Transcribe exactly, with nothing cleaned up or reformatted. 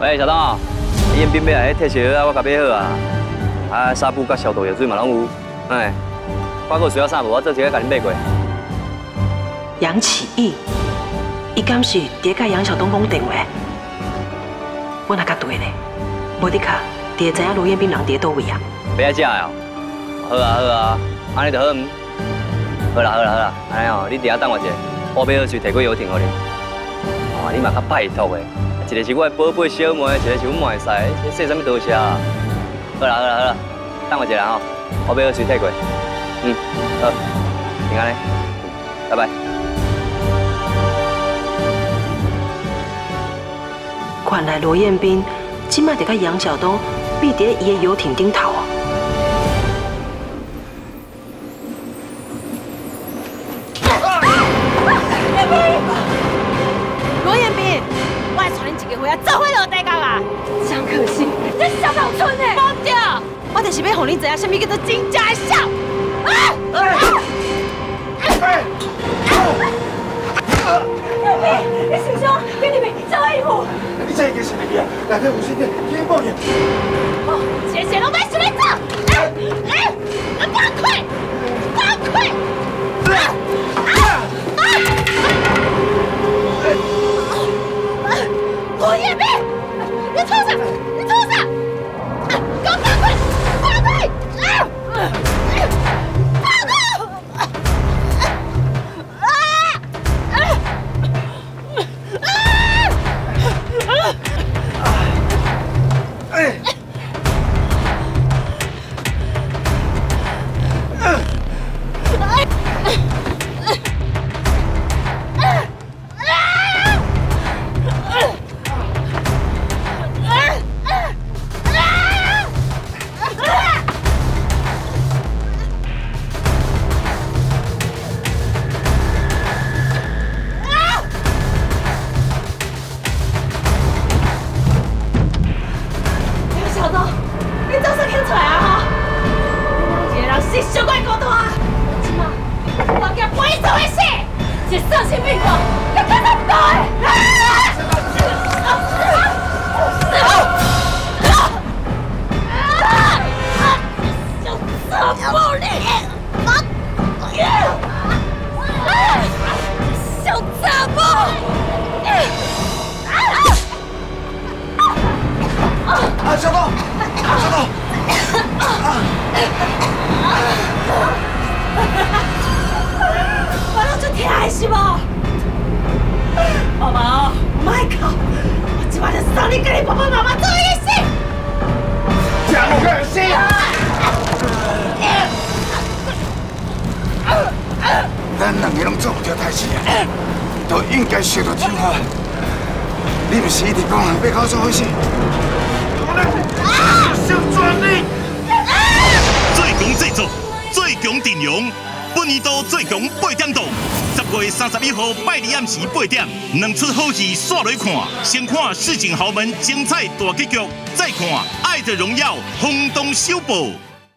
喂，小东，宴宾要来迄特色啊，我甲买好啊。啊，纱布甲消毒药水嘛拢有。哎，我阁需要啥无？我做一个甲你买过。 杨启义，伊敢是伫甲杨晓东讲电话？我哪甲对咧？无伫卡，你会知影罗彦斌人伫倒位啊？ 别爱食哦。好啊好啊，安尼就好唔？好啦好啦好啦，安尼哦，你伫遐等我一下，我买好水摕过游艇互你。哦，你嘛较拜托的，一个是我的宝贝小妹，一个是阮妹婿，这说啥物多谢啊？好啦好啦好啦，等我一下吼，我买好水摕过。嗯，好，平安咧，拜拜。 原来罗彦斌今麦伫甲杨晓东避伫伊的游艇顶头啊！ 彦斌，罗彦斌，我来带你一个回啊，做伙落地角啊！真可惜，你小老村呢？忘掉，我就是要让你知影，什么叫做真正的孝。啊！哎！彦斌，你受伤，给你们找衣服。 你这个是哪边啊？内底有啥个？天报应！ 哦，谢谢老板，出来走！哎哎，放开！放开！啊啊啊！罗彦斌，你冲啥？你冲啥？给我放开！放开！啊！放开！啊啊啊！ 哎！ 三十一号拜二暗时八点，两出好戏煞来看。先看《市井豪门》精彩大结局，再看《爱的荣耀》轰动首播。